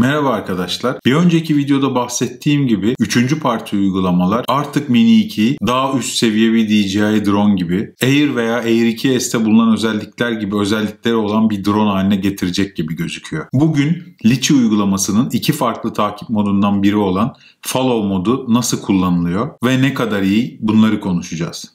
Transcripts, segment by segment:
Merhaba arkadaşlar. Bir önceki videoda bahsettiğim gibi 3. parti uygulamalar artık Mini 2'yi daha üst seviye bir DJI drone gibi Air veya Air 2S'te bulunan özellikler gibi özellikleri olan bir drone haline getirecek gibi gözüküyor. Bugün Litchi uygulamasının iki farklı takip modundan biri olan Follow modu nasıl kullanılıyor ve ne kadar iyi, bunları konuşacağız.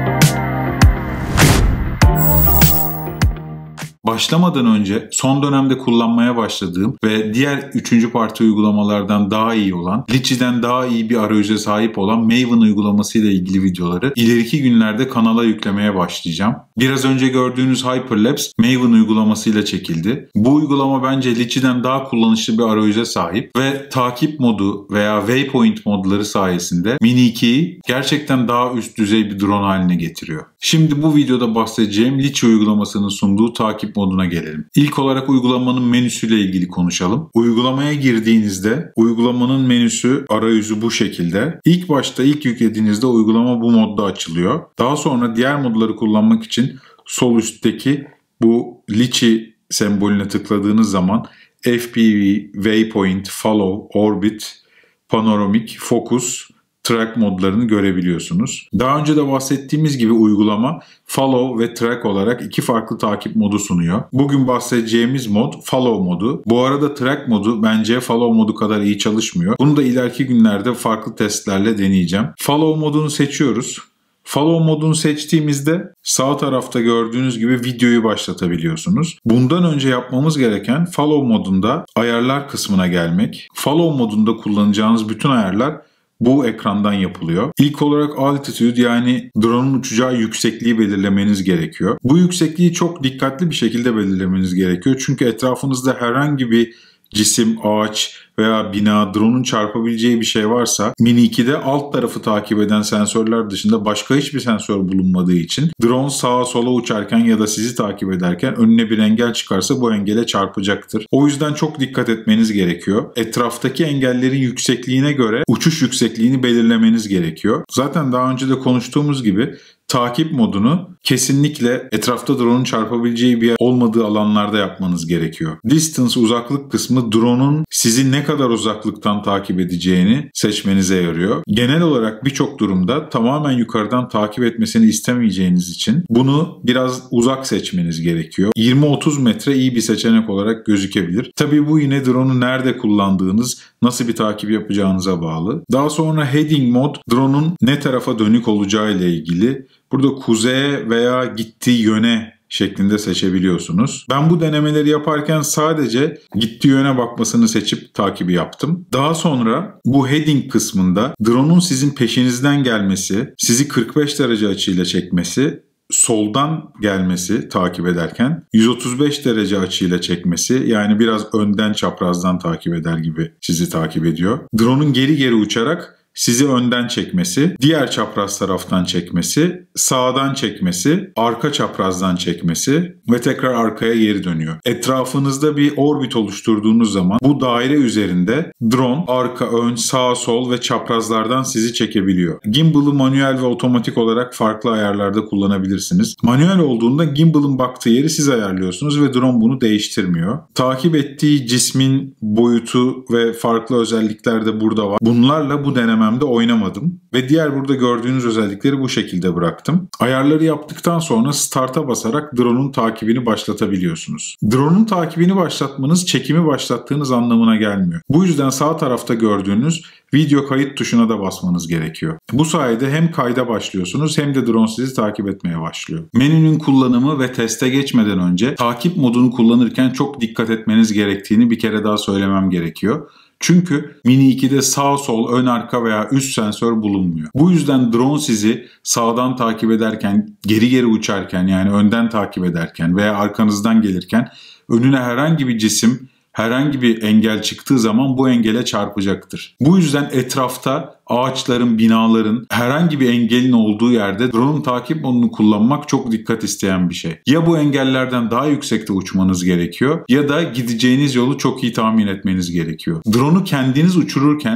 Başlamadan önce son dönemde kullanmaya başladığım ve diğer 3. parti uygulamalardan daha iyi olan, Litchi'den daha iyi bir arayüze sahip olan Maven uygulaması ile ilgili videoları ileriki günlerde kanala yüklemeye başlayacağım. Biraz önce gördüğünüz Hyperlapse Maven uygulamasıyla çekildi. Bu uygulama bence Litchi'den daha kullanışlı bir arayüze sahip ve takip modu veya waypoint modları sayesinde Mini 2'yi gerçekten daha üst düzey bir drone haline getiriyor. Şimdi bu videoda bahsedeceğim Litchi uygulamasının sunduğu takip moduna gelelim. İlk olarak uygulamanın menüsüyle ilgili konuşalım. Uygulamaya girdiğinizde uygulamanın menüsü, arayüzü bu şekilde. İlk başta yüklediğinizde uygulama bu modda açılıyor. Daha sonra diğer modları kullanmak için sol üstteki bu Litchi sembolüne tıkladığınız zaman FPV, Waypoint, Follow, Orbit, Panoramik, Focus, Track modlarını görebiliyorsunuz. Daha önce de bahsettiğimiz gibi uygulama Follow ve Track olarak iki farklı takip modu sunuyor. Bugün bahsedeceğimiz mod Follow modu. Bu arada Track modu bence Follow modu kadar iyi çalışmıyor. Bunu da ileriki günlerde farklı testlerle deneyeceğim. Follow modunu seçiyoruz. Follow modunu seçtiğimizde sağ tarafta gördüğünüz gibi videoyu başlatabiliyorsunuz. Bundan önce yapmamız gereken Follow modunda ayarlar kısmına gelmek. Follow modunda kullanacağınız bütün ayarlar bu ekrandan yapılıyor. İlk olarak altitude, yani drone'un uçacağı yüksekliği belirlemeniz gerekiyor. Bu yüksekliği çok dikkatli bir şekilde belirlemeniz gerekiyor. Çünkü etrafınızda herhangi bir cisim, ağaç veya bina, drone'un çarpabileceği bir şey varsa Mini 2'de alt tarafı takip eden sensörler dışında başka hiçbir sensör bulunmadığı için drone sağa sola uçarken ya da sizi takip ederken önüne bir engel çıkarsa bu engele çarpacaktır. O yüzden çok dikkat etmeniz gerekiyor. Etraftaki engellerin yüksekliğine göre uçuş yüksekliğini belirlemeniz gerekiyor. Zaten daha önce de konuştuğumuz gibi takip modunu kesinlikle etrafta drone'un çarpabileceği bir yer olmadığı alanlarda yapmanız gerekiyor. Distance, uzaklık kısmı drone'un sizi ne kadar uzaklıktan takip edeceğini seçmenize yarıyor. Genel olarak birçok durumda tamamen yukarıdan takip etmesini istemeyeceğiniz için bunu biraz uzak seçmeniz gerekiyor. 20-30 metre iyi bir seçenek olarak gözükebilir. Tabii bu yine drone'u nerede kullandığınız, nasıl bir takip yapacağınıza bağlı. Daha sonra heading mod, drone'un ne tarafa dönük olacağı ile ilgili. Burada kuzeye veya gittiği yöne şeklinde seçebiliyorsunuz. Ben bu denemeleri yaparken sadece gittiği yöne bakmasını seçip takibi yaptım. Daha sonra bu heading kısmında drone'un sizin peşinizden gelmesi, sizi 45 derece açıyla çekmesi, soldan gelmesi takip ederken 135 derece açıyla çekmesi, yani biraz önden çaprazdan takip eder gibi sizi takip ediyor. Drone'un geri geri uçarak sizi önden çekmesi, diğer çapraz taraftan çekmesi, sağdan çekmesi, arka çaprazdan çekmesi ve tekrar arkaya geri dönüyor. Etrafınızda bir orbit oluşturduğunuz zaman bu daire üzerinde drone arka, ön, sağ, sol ve çaprazlardan sizi çekebiliyor. Gimbal'ı manuel ve otomatik olarak farklı ayarlarda kullanabilirsiniz. Manuel olduğunda gimbal'ın baktığı yeri siz ayarlıyorsunuz ve drone bunu değiştirmiyor. Takip ettiği cismin boyutu ve farklı özellikler de burada var. Bunlarla bu denememde oynamadım ve diğer burada gördüğünüz özellikleri bu şekilde bıraktım. Ayarları yaptıktan sonra start'a basarak drone'un takibini başlatabiliyorsunuz. Drone'un takibini başlatmanız çekimi başlattığınız anlamına gelmiyor. Bu yüzden sağ tarafta gördüğünüz video kayıt tuşuna da basmanız gerekiyor. Bu sayede hem kayda başlıyorsunuz hem de drone sizi takip etmeye başlıyor. Menünün kullanımı ve teste geçmeden önce takip modunu kullanırken çok dikkat etmeniz gerektiğini bir kere daha söylemem gerekiyor. Çünkü Mini 2'de sağ, sol, ön, arka veya üst sensör bulunmuyor. Bu yüzden drone sizi sağdan takip ederken, geri geri uçarken, yani önden takip ederken veya arkanızdan gelirken önüne herhangi bir cisim, herhangi bir engel çıktığı zaman bu engele çarpacaktır. Bu yüzden etrafta ağaçların, binaların, herhangi bir engelin olduğu yerde drone'un takip modunu kullanmak çok dikkat isteyen bir şey. Ya bu engellerden daha yüksekte uçmanız gerekiyor ya da gideceğiniz yolu çok iyi tahmin etmeniz gerekiyor. Drone'u kendiniz uçururken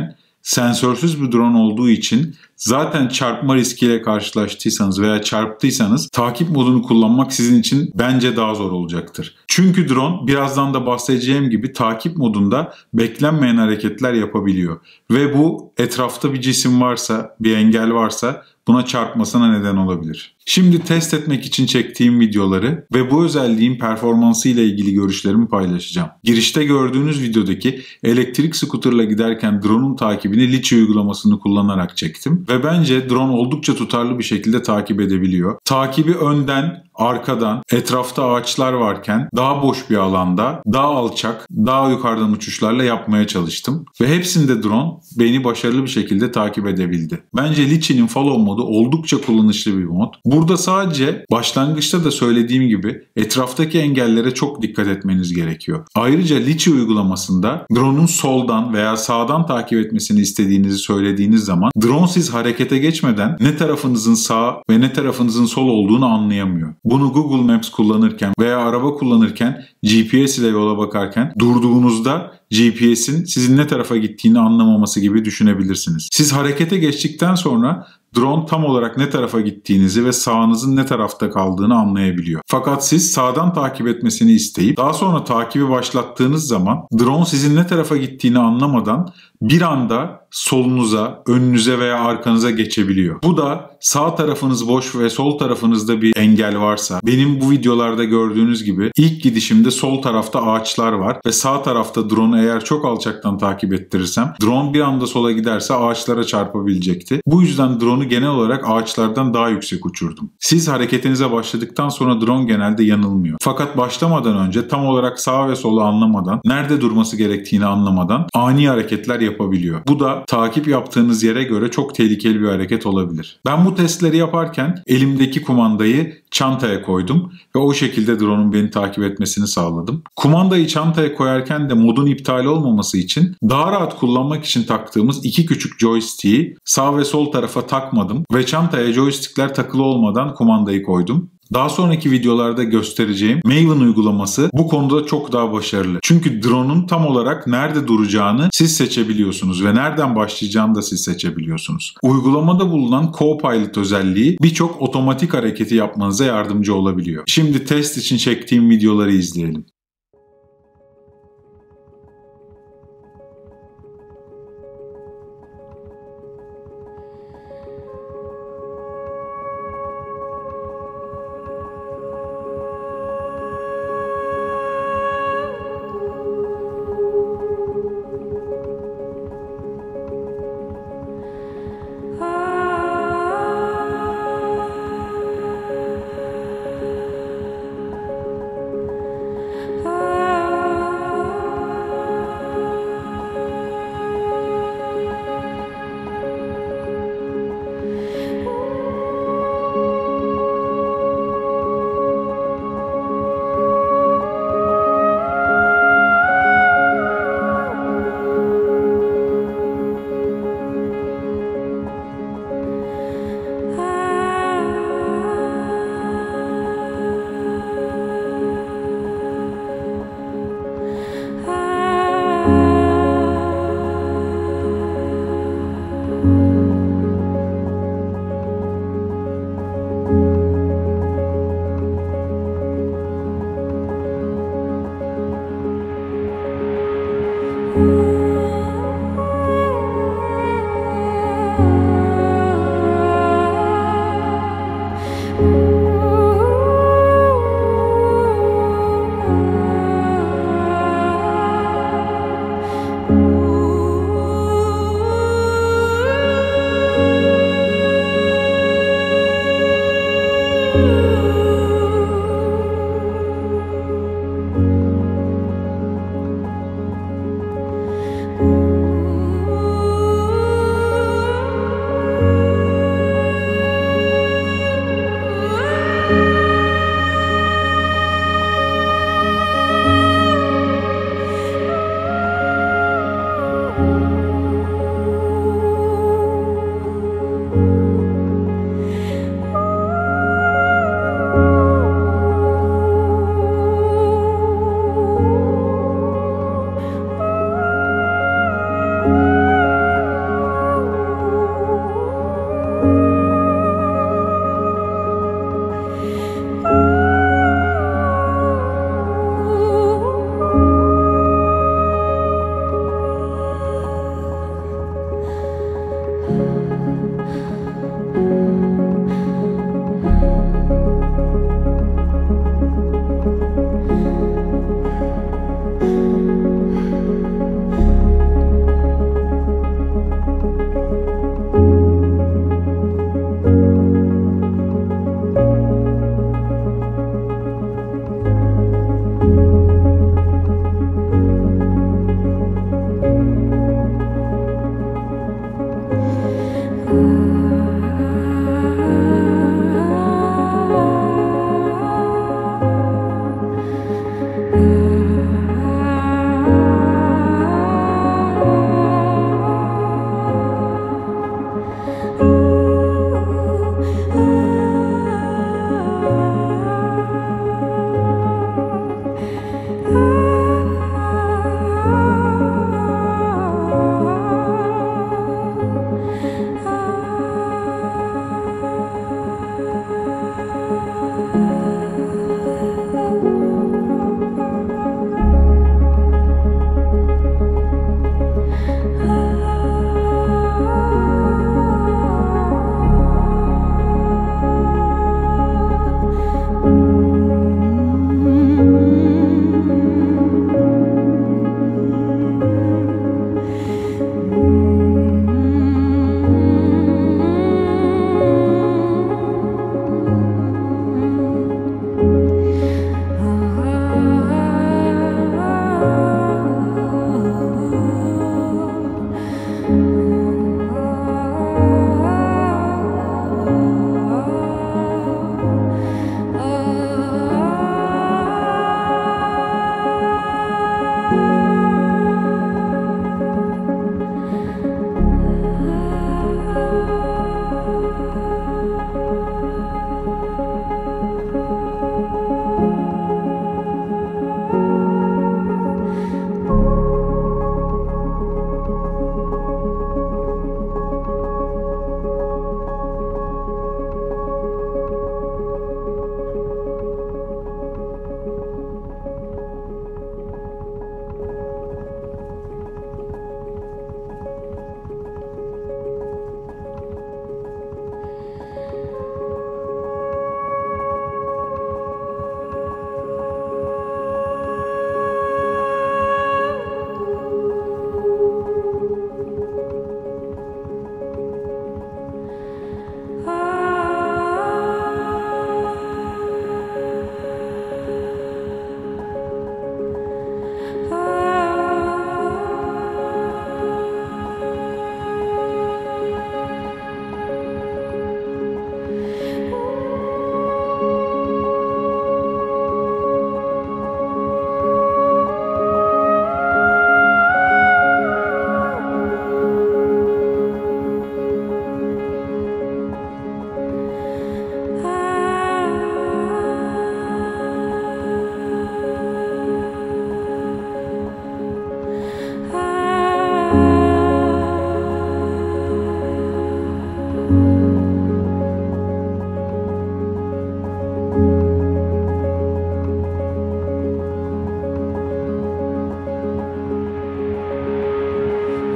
sensörsüz bir drone olduğu için zaten çarpma riskiyle karşılaştıysanız veya çarptıysanız takip modunu kullanmak sizin için bence daha zor olacaktır. Çünkü drone birazdan da bahsedeceğim gibi takip modunda beklenmeyen hareketler yapabiliyor. Ve bu etrafta bir cisim varsa, bir engel varsa buna çarpmasına neden olabilir. Şimdi test etmek için çektiğim videoları ve bu özelliğin performansı ile ilgili görüşlerimi paylaşacağım. Girişte gördüğünüz videodaki elektrik skuterla giderken drone'un takibini Litchi uygulamasını kullanarak çektim ve bence drone oldukça tutarlı bir şekilde takip edebiliyor. Takibi önden, arkadan, etrafta ağaçlar varken daha boş bir alanda, daha alçak, daha yukarıdan uçuşlarla yapmaya çalıştım ve hepsinde drone beni başarılı bir şekilde takip edebildi. Bence Litchi'nin follow modu oldukça kullanışlı bir mod. Burada sadece başlangıçta da söylediğim gibi etraftaki engellere çok dikkat etmeniz gerekiyor. Ayrıca Litchi uygulamasında drone'un soldan veya sağdan takip etmesini istediğinizi söylediğiniz zaman drone siz harekete geçmeden ne tarafınızın sağ ve ne tarafınızın sol olduğunu anlayamıyor. Bunu Google Maps kullanırken veya araba kullanırken GPS ile yola bakarken durduğunuzda GPS'in sizin ne tarafa gittiğini anlamaması gibi düşünebilirsiniz. Siz harekete geçtikten sonra drone tam olarak ne tarafa gittiğinizi ve sağınızın ne tarafta kaldığını anlayabiliyor. Fakat siz sağdan takip etmesini isteyip daha sonra takibi başlattığınız zaman drone sizin ne tarafa gittiğini anlamadan bir anda solunuza, önünüze veya arkanıza geçebiliyor. Bu da sağ tarafınız boş ve sol tarafınızda bir engel varsa, benim bu videolarda gördüğünüz gibi ilk gidişimde sol tarafta ağaçlar var ve sağ tarafta drone'u eğer çok alçaktan takip ettirirsem drone bir anda sola giderse ağaçlara çarpabilecekti. Bu yüzden drone'u genel olarak ağaçlardan daha yüksek uçurdum. Siz hareketinize başladıktan sonra drone genelde yanılmıyor. Fakat başlamadan önce tam olarak sağ ve solu anlamadan, nerede durması gerektiğini anlamadan ani hareketler yapabiliyor. Bu da takip yaptığınız yere göre çok tehlikeli bir hareket olabilir. Ben bu testleri yaparken elimdeki kumandayı çantaya koydum ve o şekilde drone'un beni takip etmesini sağladım. Kumandayı çantaya koyarken de modun iptal olmaması için daha rahat kullanmak için taktığımız iki küçük joystick'i sağ ve sol tarafa takmadım ve çantaya joystickler takılı olmadan kumandayı koydum. Daha sonraki videolarda göstereceğim Maven uygulaması bu konuda çok daha başarılı. Çünkü drone'un tam olarak nerede duracağını siz seçebiliyorsunuz ve nereden başlayacağını da siz seçebiliyorsunuz. Uygulamada bulunan Co-Pilot özelliği birçok otomatik hareketi yapmanıza yardımcı olabiliyor. Şimdi test için çektiğim videoları izleyelim.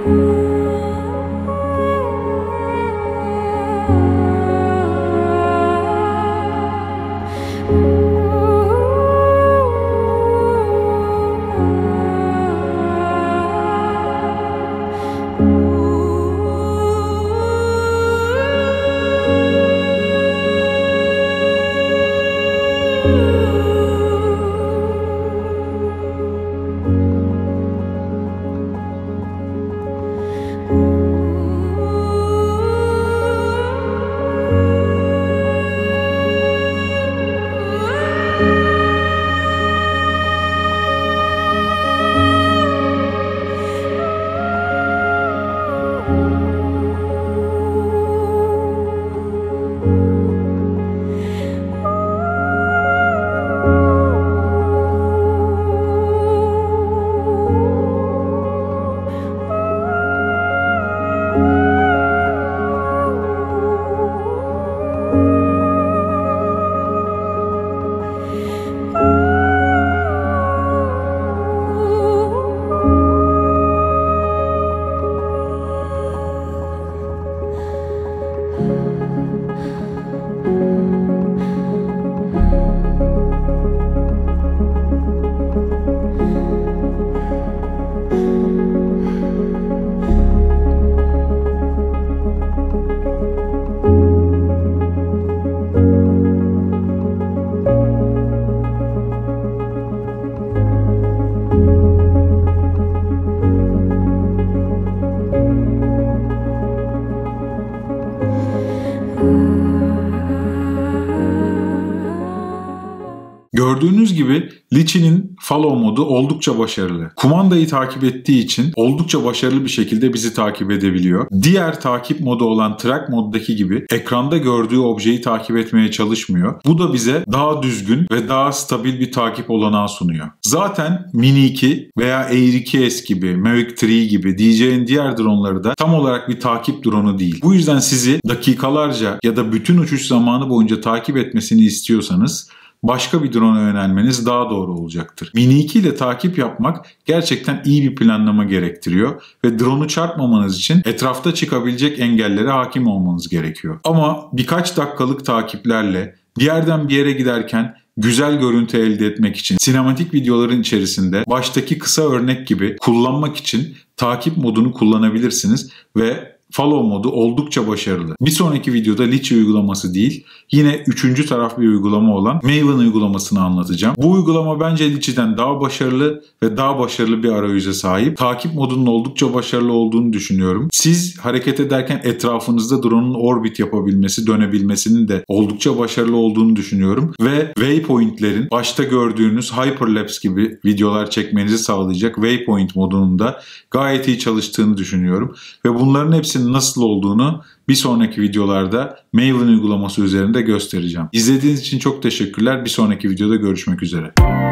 Gördüğünüz gibi Litchi'nin follow modu oldukça başarılı. Kumandayı takip ettiği için oldukça başarılı bir şekilde bizi takip edebiliyor. Diğer takip modu olan track moddaki gibi ekranda gördüğü objeyi takip etmeye çalışmıyor. Bu da bize daha düzgün ve daha stabil bir takip olanağı sunuyor. Zaten Mini 2 veya Air 2S gibi, Mavic 3 gibi DJI'nin diğer dronları da tam olarak bir takip dronu değil. Bu yüzden sizi dakikalarca ya da bütün uçuş zamanı boyunca takip etmesini istiyorsanız başka bir drone'a yönelmeniz daha doğru olacaktır. Mini 2 ile takip yapmak gerçekten iyi bir planlama gerektiriyor ve drone'u çarpmamanız için etrafta çıkabilecek engellere hakim olmanız gerekiyor. Ama birkaç dakikalık takiplerle bir yerden bir yere giderken güzel görüntü elde etmek için sinematik videoların içerisinde baştaki kısa örnek gibi kullanmak için takip modunu kullanabilirsiniz ve follow modu oldukça başarılı. Bir sonraki videoda Litchi uygulaması değil, yine üçüncü taraf bir uygulama olan Maven uygulamasını anlatacağım. Bu uygulama bence Litchi'den daha başarılı ve daha başarılı bir arayüze sahip. Takip modunun oldukça başarılı olduğunu düşünüyorum. Siz hareket ederken etrafınızda drone'un orbit yapabilmesi, dönebilmesinin de oldukça başarılı olduğunu düşünüyorum. Ve waypointlerin başta gördüğünüz hyperlapse gibi videolar çekmenizi sağlayacak waypoint modunun da gayet iyi çalıştığını düşünüyorum. Ve bunların hepsinin nasıl olduğunu bir sonraki videolarda Maven uygulaması üzerinde göstereceğim. İzlediğiniz için çok teşekkürler. Bir sonraki videoda görüşmek üzere.